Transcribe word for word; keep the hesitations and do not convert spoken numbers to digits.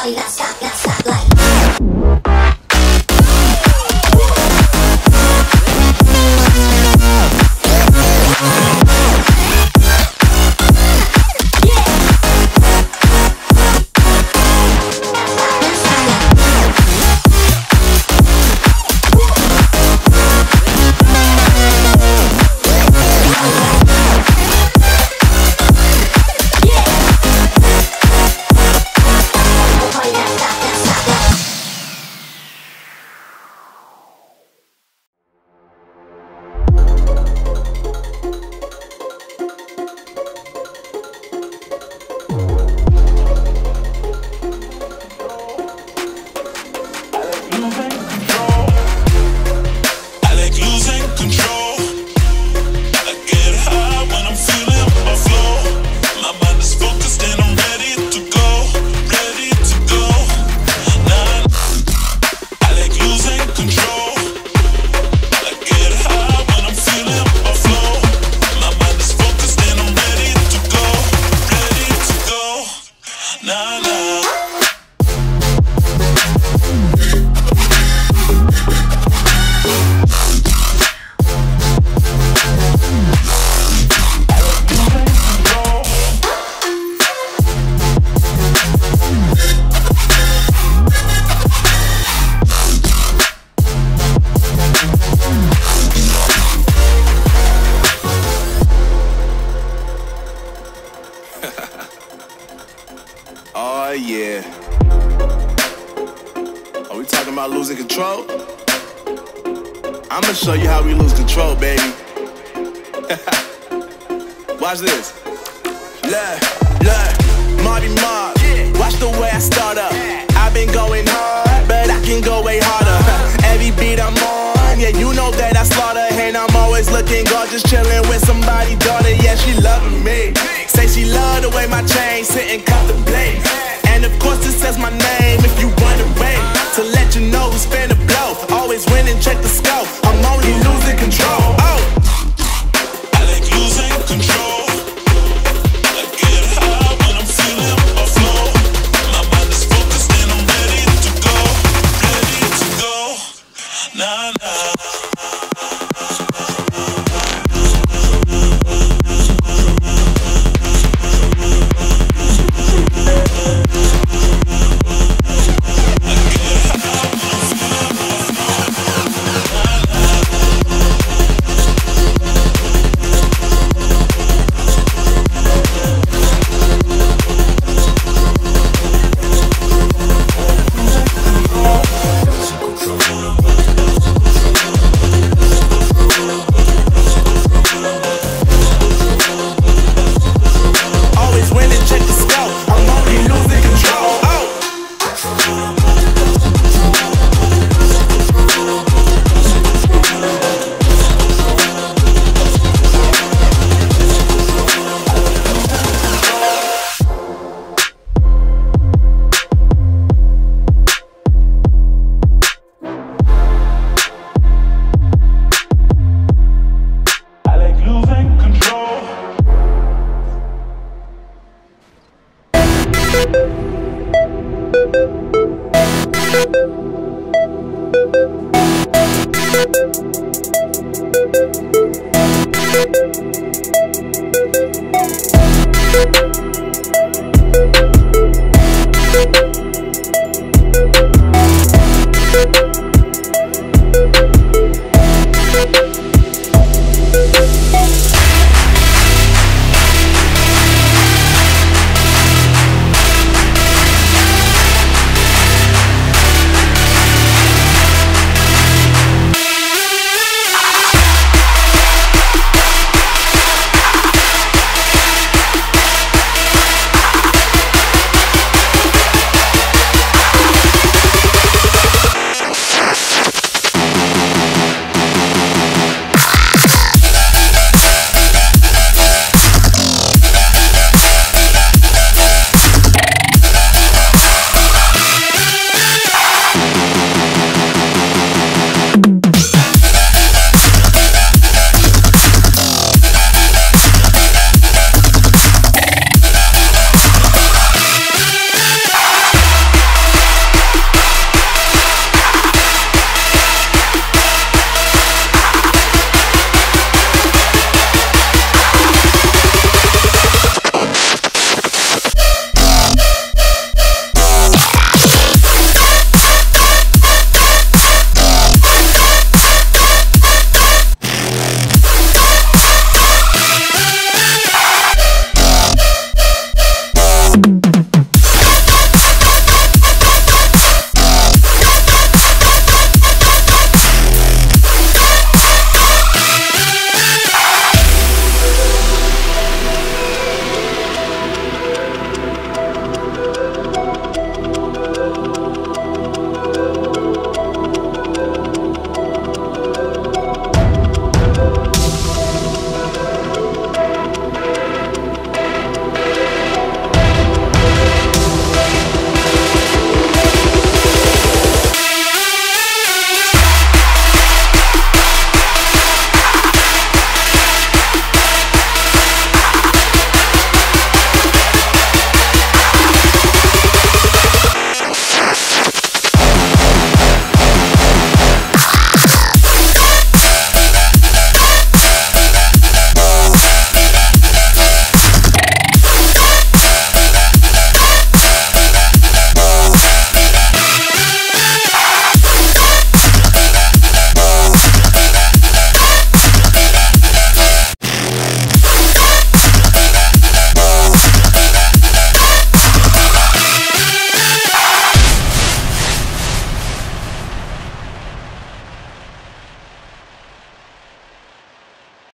party not stop, not stop like. Oh yeah. Are we talking about losing control? I'ma show you how we lose control, baby. Watch this. Look, look, Marty Mark. Watch the way I start up. I've been going hard, but I can go way harder. Every beat I'm on, yeah, you know that I slaughter. And I'm always looking gorgeous, chilling with somebody's daughter. Yeah, she loving me. Say she love the way my chain sit and contemplate. And of course it says my name if you wondering. To let you know who's finna blow. Always win and check the scope. I'm only losing control. Oh, I like losing control. I get high when I'm feeling my flow. My mind is focused and I'm ready to go. Ready to go. Nah, nah. We'll be right back.